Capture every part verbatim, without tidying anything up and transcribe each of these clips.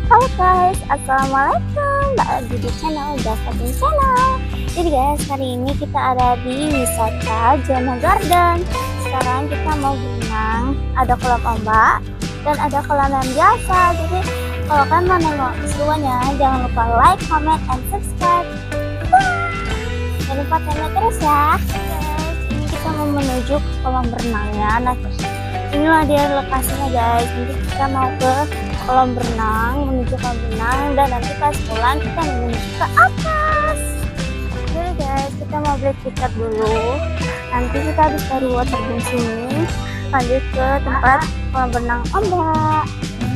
Halo guys, assalamualaikum. Balik lagi di channel Dafatin Channel. Jadi guys, hari ini kita ada di wisata Jona Garden. Sekarang kita mau berenang. Ada kolam ombak dan ada kolam yang biasa. Jadi kalau kalian mau nengok keseruannya, jangan lupa like, comment, and subscribe. Jangan lupa tanya terus ya. Guys, ini kita mau menuju ke kolam berenangnya. Nah, inilah dia lokasinya guys. Nanti kita mau ke kolam berenang, menuju kolam berenang, dan nanti pas pulang kita menuju ke atas. Jadi guys, kita mau beli tiket dulu. Nanti kita habis dari waterboom sini lanjut ke tempat kolam berenang ombak.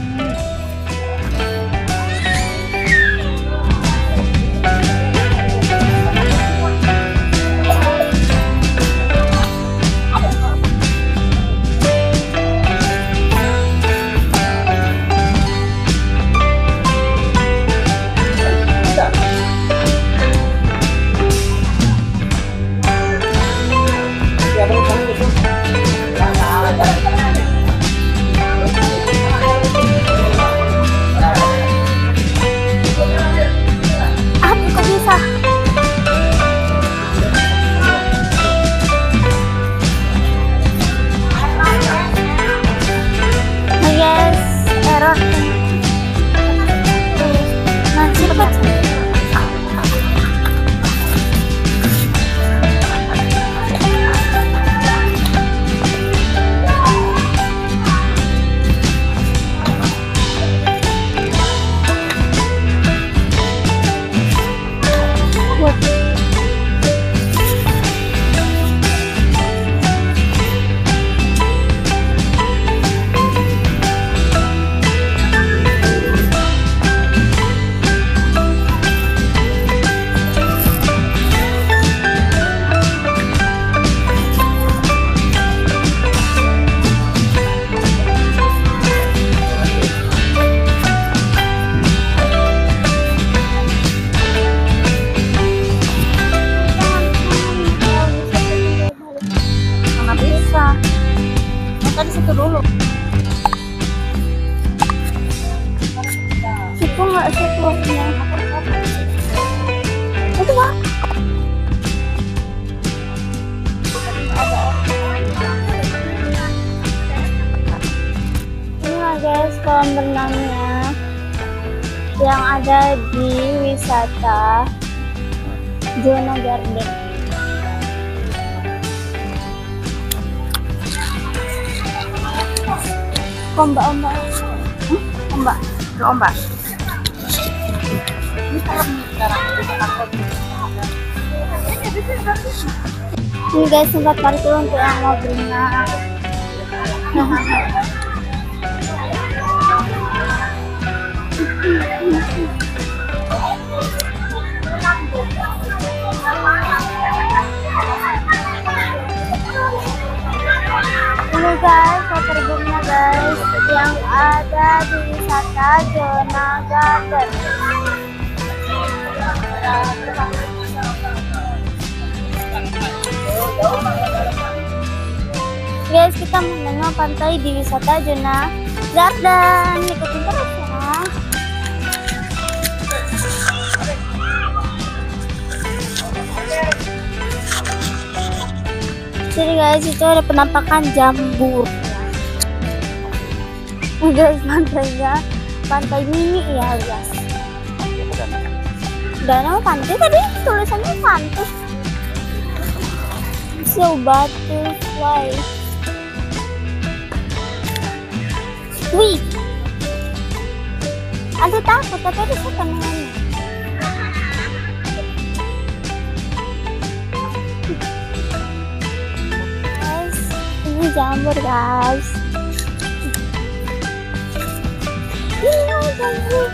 Tadi situ dulu. Situ nggak situnya. Itu pak. Inilah guys kolam berenangnya yang ada di wisata Jona Garden. Ombak-ombak, hmm? ombak, ke ombak. Ini guys tempat parkir untuk yang mau berenang. Ini guys waterboomnya guys yang ada di wisata Jona Garden. Guys, kita menengok pantai di wisata Jona Garden. Ikutin terus ya. Jadi guys, itu ada penampakan jambur. Guys, pantainya pantai mini ya guys. Danau pantai tadi tulisannya pantai. So butterfly. Wih, ada takut tapi ada suka namanya. Ini jamur guys. Ini jamur.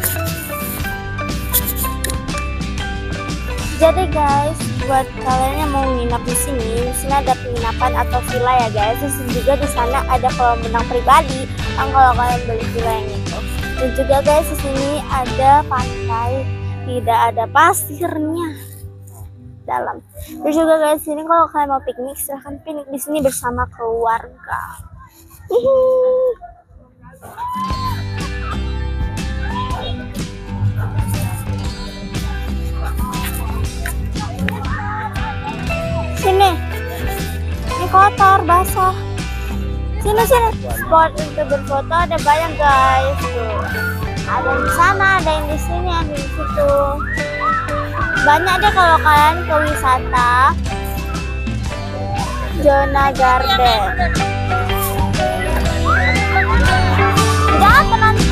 Jadi guys, buat kalian yang mau nginap di sini, di sini ada penginapan atau villa ya guys. Terus juga di sana ada kolam renang pribadi. Kan kalau kalian beli villa yang itu. Dan juga guys di sini ada pantai, tidak ada pasirnya dalam. Terus juga guys sini kalau kalian mau piknik silahkan piknik di sini bersama keluarga. Hihi. kotor basah. Sini sini. Spot untuk berfoto ada banyak guys. Tuh. Ada di sana, ada yang di sini, ada di situ. Banyak deh kalau kalian ke wisata Zona Garden. Jangan nanti.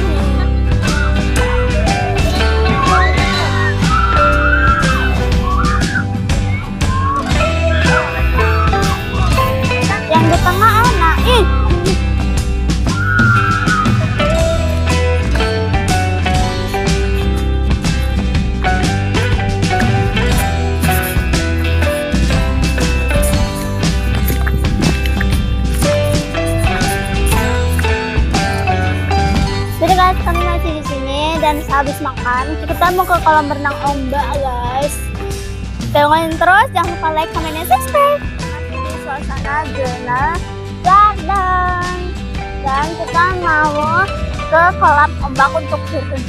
Yang di tengah enak. Ih. Jadi guys, kami masih di sini dan sehabis makan kita mau ke kolam renang ombak guys. Tengokin terus, jangan lupa like, comment, dan subscribe. Masih di suasana Zona Garden dan kita mau ke kolam ombak untuk turun.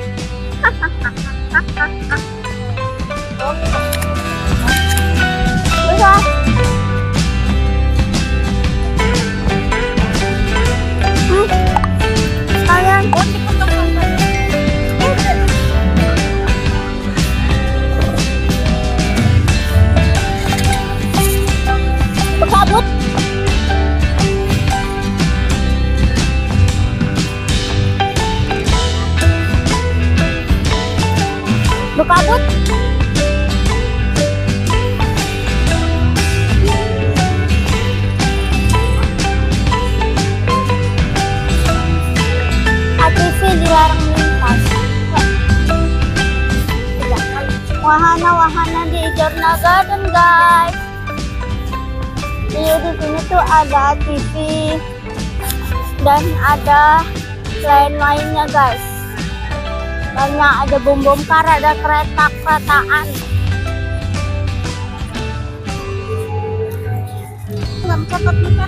Bisa. Hmm. Kalian berkabut. Berkabut. A T V dilarang melintas. Wahana-wahana di Zona Garden guys. Iya, di sini tuh ada T V dan ada lain-lainnya guys. Banyak, ada bom-bom kar, ada kereta-keretaan. Nggak mencatat nikah.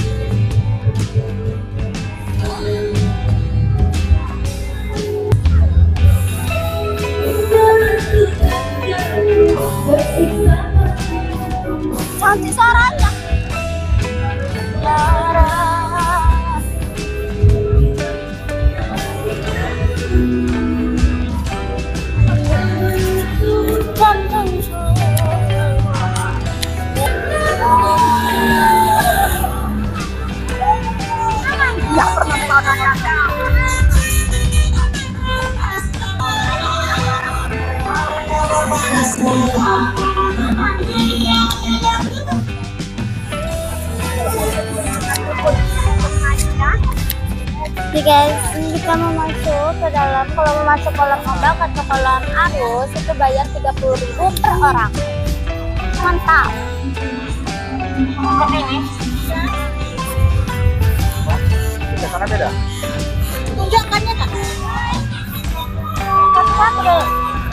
Cantik suaranya. Lara. Ya pernah Oke guys, ini kita mau masuk ke dalam. Kalau mau masuk kolam ombak atau kolam arus itu bayar tiga puluh ribu per orang. Mantap. Oke ini. Tunjukkannya beda. Tunjukkannya tak? Satu-satu deh.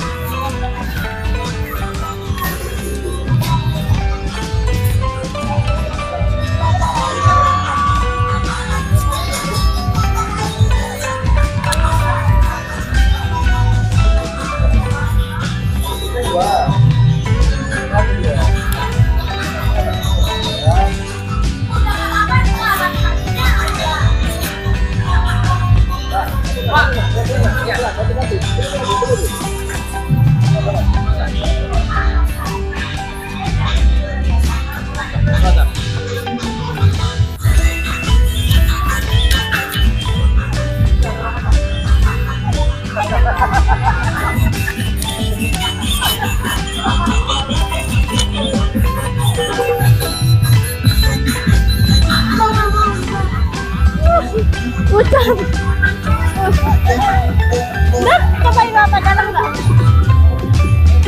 Hujan. Lihat, cobain bapak dalam nggak?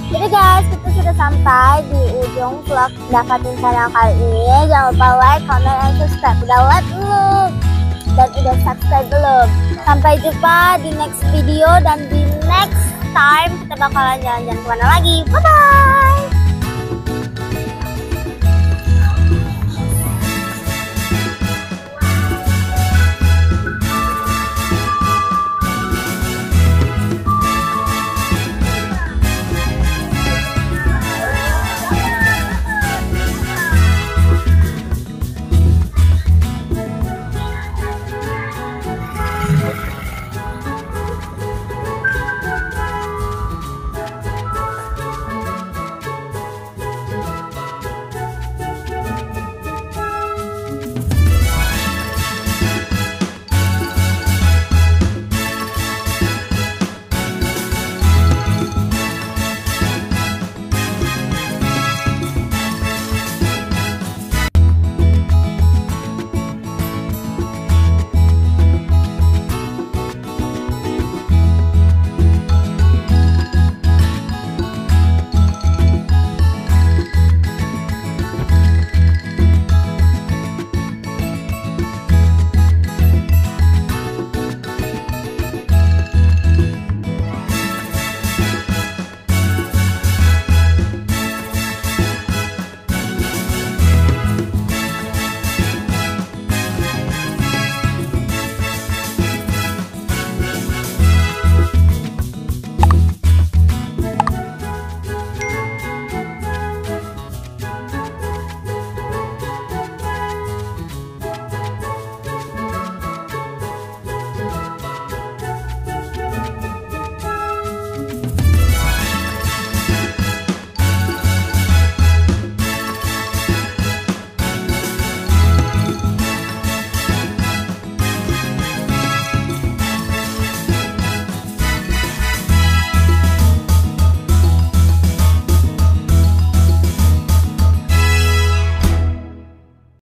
Jadi guys, kita sudah sampai di ujung vlog Dapatin Channel kali ini. Jangan lupa like, comment, and subscribe. Udah like belum? Dan udah subscribe belum? Sampai jumpa di next video dan di next time kita bakalan jalan-jalan kemana lagi. Bye bye.